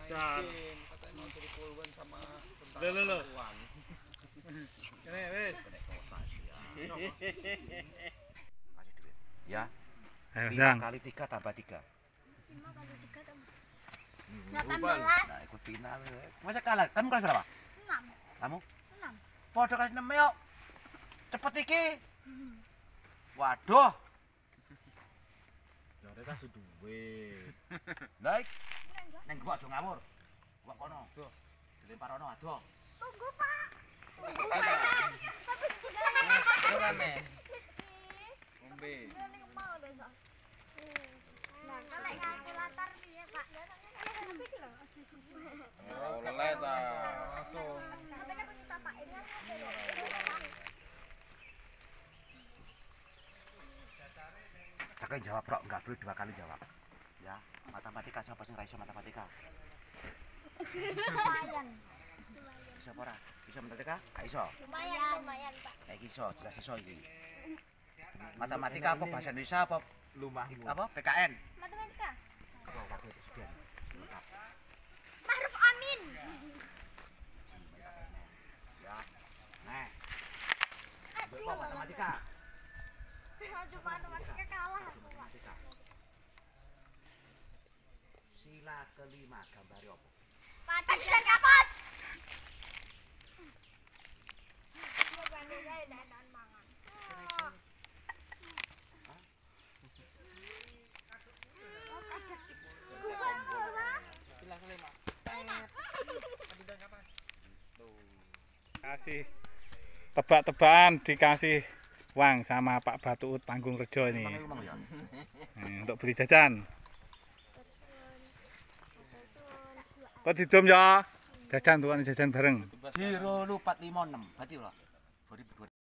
izin, katanya mau jadi puluhan sama tentara perempuan. Ini wis. Ya. 5 kali 3 tambah 3. 5 kali 3 tambah 18. Nah, ikut final. Masa kalah? Kamu kelas berapa? 6. Kamu? 6. Podo kelas 6 yuk. Cepet iki. Waduh. Lha kasih duit. Naik. Neng gua aja ngawur. Gua kono. Tuh. Dilempar ono adoh. Tunggu, Pak. Ora mes. Ngombe. Nah, kalau kalkulator piye, Pak? Ora oleh ta. Langsung. Sampeyan kudu tapakin. Cakek jawab, Bro. Enggak boleh 2 kali jawab. Ya, matematika siapa sing ra iso matematika? Lumayan. Bisa apa ora? Bisa matematika? Gak iso. Lumayan, Pak. Kayak iso, jelas iso iki. Matematika apa bahasa Indonesia apa Lumahmu. apa PKN? Matematika. Apa wakil presiden? Lengkap. Ma'ruf Amin. Ya. Nah. Apa matematika? Cuma matematika kalah aku, Pak. Matematika. Sila kelima gambare apa? Padi dan kapas. Mau bantu saya dan mangan. Kasih tebak-tebakan dikasih uang sama Pak Batuut Panggung Rejo ini. Untuk beli jajan. Kok didom ya? Jajan tuan jajan bareng. 0456 berarti lho.